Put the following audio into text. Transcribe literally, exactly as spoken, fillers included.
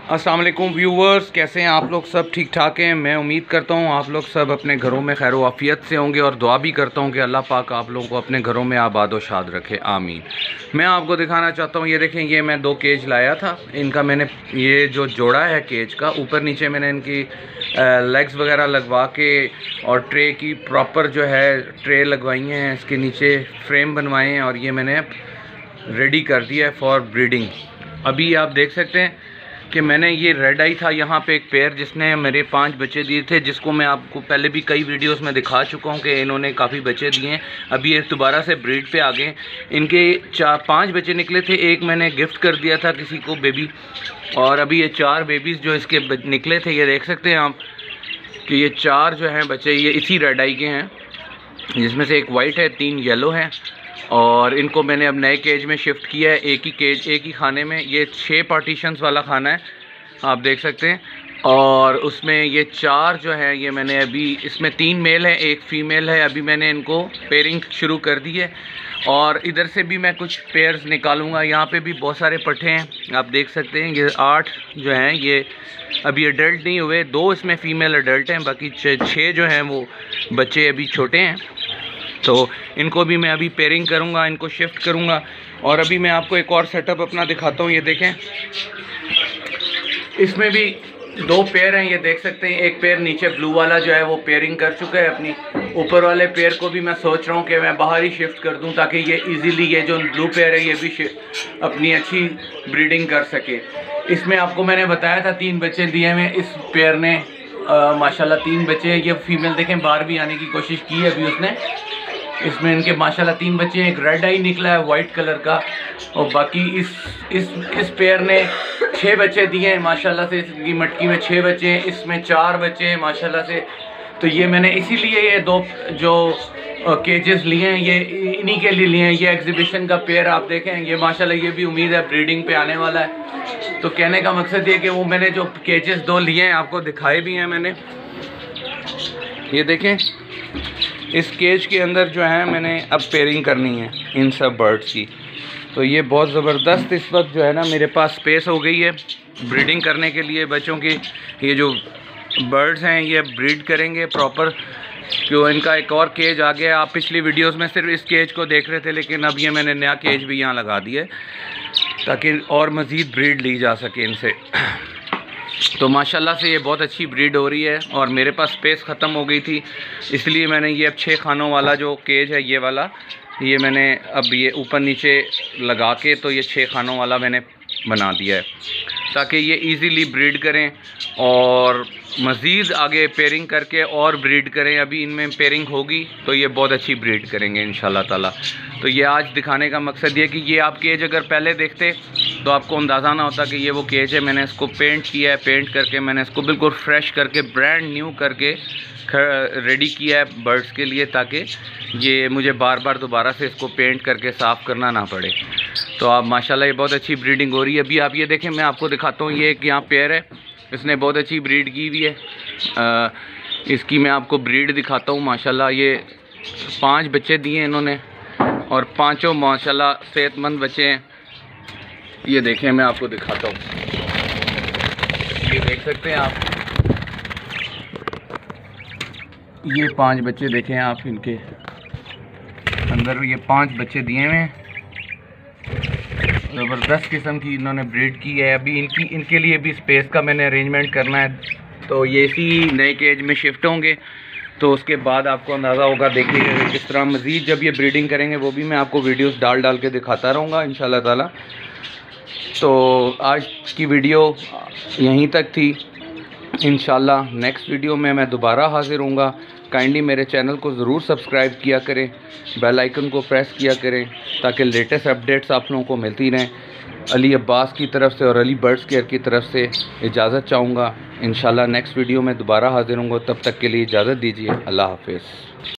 अस्सलाम वालेकुम व्यूवर्स, कैसे हैं आप लोग? सब ठीक ठाक हैं। मैं उम्मीद करता हूं आप लोग सब अपने घरों में खैर आफियत से होंगे और दुआ भी करता हूं कि अल्लाह पाक आप लोगों को अपने घरों में आबाद व शाद रखे, आमीन। मैं आपको दिखाना चाहता हूं, ये देखें, ये मैं दो केज लाया था। इनका मैंने ये जो जोड़ा है केज का, ऊपर नीचे मैंने इनकी लेग्स वगैरह लगवा के और ट्रे की प्रॉपर जो है ट्रे लगवाई हैं, इसके नीचे फ्रेम बनवाए हैं और ये मैंने रेडी कर दिया है फॉर ब्रीडिंग। अभी आप देख सकते हैं कि मैंने ये रेड आई था यहाँ पे एक पेयर जिसने मेरे पांच बच्चे दिए थे, जिसको मैं आपको पहले भी कई वीडियोस में दिखा चुका हूँ कि इन्होंने काफ़ी बच्चे दिए हैं। अभी ये दोबारा से ब्रीड पे आ गए। इनके चार पांच बच्चे निकले थे, एक मैंने गिफ्ट कर दिया था किसी को बेबी, और अभी ये चार बेबीज़ जो इसके निकले थे, ये देख सकते हैं आप कि ये चार जो हैं बच्चे ये इसी रेड आई के हैं, जिसमें से एक वाइट है, तीन येलो हैं। और इनको मैंने अब नए केज में शिफ्ट किया है, एक ही केज एक ही खाने में। ये छः पार्टीशंस वाला खाना है, आप देख सकते हैं। और उसमें ये चार जो है, ये मैंने अभी इसमें तीन मेल है, एक फ़ीमेल है। अभी मैंने इनको पेयरिंग शुरू कर दी है और इधर से भी मैं कुछ पेयर्स निकालूंगा। यहाँ पे भी बहुत सारे पट्ठे हैं, आप देख सकते हैं। ये आठ जो हैं ये अभी अडल्ट नहीं हुए, दो इसमें फ़ीमेल अडल्ट हैं, बाकी छः जो हैं वो बच्चे अभी छोटे हैं। तो इनको भी मैं अभी पेयरिंग करूँगा, इनको शिफ्ट करूँगा। और अभी मैं आपको एक और सेटअप अपना दिखाता हूँ। ये देखें, इसमें भी दो पेयर हैं, ये देख सकते हैं। एक पेयर नीचे ब्लू वाला जो है वो पेयरिंग कर चुका है अपनी। ऊपर वाले पेयर को भी मैं सोच रहा हूँ कि मैं बाहर ही शिफ्ट कर दूँ, ताकि ये इजीली ये जो ब्लू पेयर है ये भी अपनी अच्छी ब्रीडिंग कर सके। इसमें आपको मैंने बताया था तीन बच्चे दिए हुए, इस पेयर ने आ, माशाल्लाह तीन बच्चे। ये फीमेल देखें बाहर भी आने की कोशिश की है अभी उसने। इसमें इनके माशाल्लाह तीन बच्चे हैं, एक रेड आई निकला है वाइट कलर का, और बाकी इस इस इस पेयर ने छः बच्चे दिए हैं माशाल्लाह से। इसकी मटकी में छः बच्चे हैं, इसमें चार बच्चे हैं माशाल्लाह से। तो ये मैंने इसीलिए ये दो जो केजेस लिए हैं ये इन्हीं के लिए लिए हैं। ये एग्जीबिशन का पेयर आप देखें, ये माशाल्लाह ये भी उम्मीद है ब्रीडिंग पे आने वाला है। तो कहने का मकसद ये कि वो मैंने जो केजेस दो लिए हैं आपको दिखाए भी हैं मैंने। ये देखें, इस केज के अंदर जो है मैंने अब पेयरिंग करनी है इन सब बर्ड्स की। तो ये बहुत ज़बरदस्त इस वक्त जो है ना मेरे पास स्पेस हो गई है ब्रीडिंग करने के लिए बच्चों की। ये जो बर्ड्स हैं ये ब्रीड करेंगे प्रॉपर, क्यों इनका एक और केज आ गया। आप पिछली वीडियोस में सिर्फ इस केज को देख रहे थे, लेकिन अब ये मैंने नया केज भी यहाँ लगा दिया है ताकि और मज़ीद ब्रीड ली जा सके इनसे। तो माशाल्लाह से ये बहुत अच्छी ब्रीड हो रही है और मेरे पास स्पेस ख़त्म हो गई थी, इसलिए मैंने ये अब छः खानों वाला जो केज है ये वाला, ये मैंने अब ये ऊपर नीचे लगा के तो ये छः खानों वाला मैंने बना दिया है, ताकि ये इजीली ब्रीड करें और मज़ीद आगे पेयरिंग करके और ब्रीड करें। अभी इनमें पेयरिंग होगी तो ये बहुत अच्छी ब्रीड करेंगे इंशाल्लाह ताला। तो ये आज दिखाने का मकसद ये कि ये आप केज अगर पहले देखते तो आपको अंदाज़ा ना होता कि ये वो केज है। मैंने इसको पेंट किया है, पेंट करके मैंने इसको बिल्कुल फ्रेश करके ब्रांड न्यू करके रेडी किया है बर्ड्स के लिए, ताकि ये मुझे बार बार दोबारा से इसको पेंट करके साफ़ करना ना पड़े। तो आप माशाल्लाह ये बहुत अच्छी ब्रीडिंग हो रही है। अभी आप ये देखें, मैं आपको दिखाता हूँ, ये एक यहाँ पेयर है, इसने बहुत अच्छी ब्रीड की हुई है। आ, इसकी मैं आपको ब्रीड दिखाता हूँ। माशाल्लाह ये पांच बच्चे दिए इन्होंने और पांचों माशाल्लाह सेहतमंद बच्चे हैं। ये देखें, मैं आपको दिखाता हूँ, ये देख सकते हैं आप, ये पांच बच्चे देखें आप, इनके अंदर ये पांच बच्चे दिए हुए हैं। ज़बरदस्त किस्म की इन्होंने ब्रीड की है। अभी इनकी इनके लिए भी स्पेस का मैंने अरेंजमेंट करना है, तो ये इसी नए केज में शिफ्ट होंगे। तो उसके बाद आपको अंदाज़ा होगा, देखिएगा किस तरह मज़ीद जब ये ब्रीडिंग करेंगे वो भी मैं आपको वीडियोस डाल डाल के दिखाता रहूँगा इंशाल्लाह ताला। तो आज की वीडियो यहीं तक थी। इंशाल्लाह नेक्स्ट वीडियो में मैं दोबारा हाज़िर हूँगा। काइंडली मेरे चैनल को ज़रूर सब्सक्राइब किया करें, बेल आइकन को प्रेस किया करें, ताकि लेटेस्ट अपडेट्स आप लोगों को मिलती रहें। अली अब्बास की तरफ से और अली बर्ड्स केयर की तरफ से इजाज़त चाहूँगा। इंशाल्लाह नेक्स्ट वीडियो में दोबारा हाज़िर होंगे, तब तक के लिए इजाज़त दीजिए। अल्लाह हाफ़िज़।